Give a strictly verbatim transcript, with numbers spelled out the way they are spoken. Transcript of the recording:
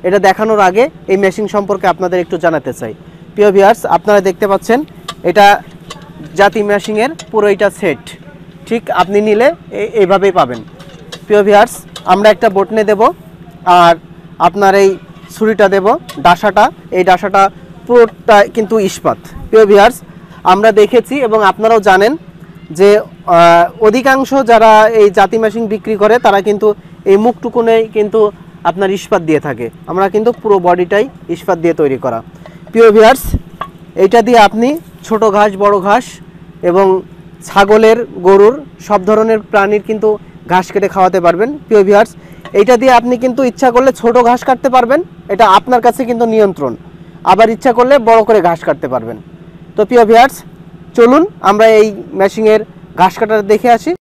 এটা দেখানোর আগে এই মেশিন সম্পর্কে আপনাদের একটু জানাতে চাই। প্রিয় ভিউয়ার্স, আপনারা দেখতে পাচ্ছেন এটা জাতি মেশিনের পুরো এটা সেট, ঠিক আপনি নিলে এইভাবেই পাবেন। প্রিয় ভিউয়ার্স, আমরা একটা বটনে দেব আর আপনার এই ছুরিটা দেব, ডাসাটা, এই ডাসাটা পুরোটা কিন্তু ইস্পাত। প্রিয় ভিউয়ার্স, আমরা দেখেছি এবং আপনারাও জানেন যে অধিকাংশ যারা এই জাতি মেশিন বিক্রি করে তারা কিন্তু এই মুখটুকুনেই কিন্তু আপনার ইস্পাত দিয়ে থাকে। আমরা কিন্তু পুরো বডিটাই ইস্পাত দিয়ে তৈরি করা। প্রিয় ভিউয়ার্স, এইটা দিয়ে আপনি ছোট ঘাস, বড় ঘাস এবং ছাগলের, গরুর সব ধরনের প্রাণীর কিন্তু ঘাস কেটে খাওয়াতে পারবেন। প্রিয় ভিউয়ার্স, এইটা দিয়ে আপনি কিন্তু ইচ্ছা করলে ছোট ঘাস কাটতে পারবেন, এটা আপনার কাছে কিন্তু নিয়ন্ত্রণ। আবার ইচ্ছা করলে বড় করে ঘাস কাটতে পারবেন। তো প্রিয় ভিউয়ার্স, চলুন আমরা এই মেশিনের ঘাস কাটার দেখে আসি।